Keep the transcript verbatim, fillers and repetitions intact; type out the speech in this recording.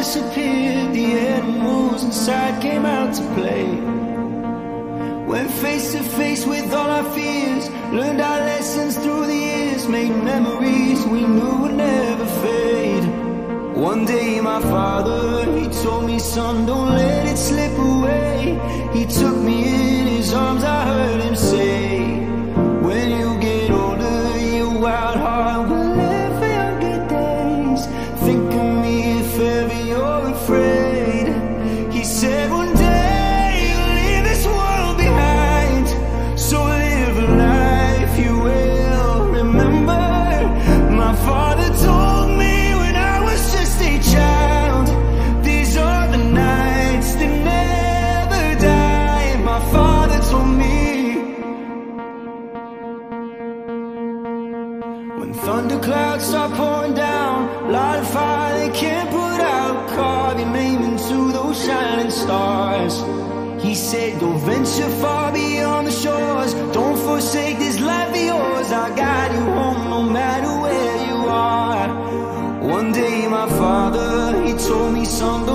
disappeared, the animals inside came out to play. Went face to face with all our fears, learned our lessons through the years, made memories we knew would never fade. One day my father, he told me, son, don't let it slip away. He took me in his arms, I heard him say, when you get older, your wild heart will live for your good days. Think of me if ever you're afraid. He said one day you'll leave this world behind, so live a life you will remember. My father told me when I was just a child, these are the nights that never die. My father told me, when thunderclouds start pouring down, light a fire they can't put out, carve your name into those shining stars. He said, go venture far beyond the shores, don't forsake this life of yours. I'll guide you home no matter where you are. One day my father, he told me, son,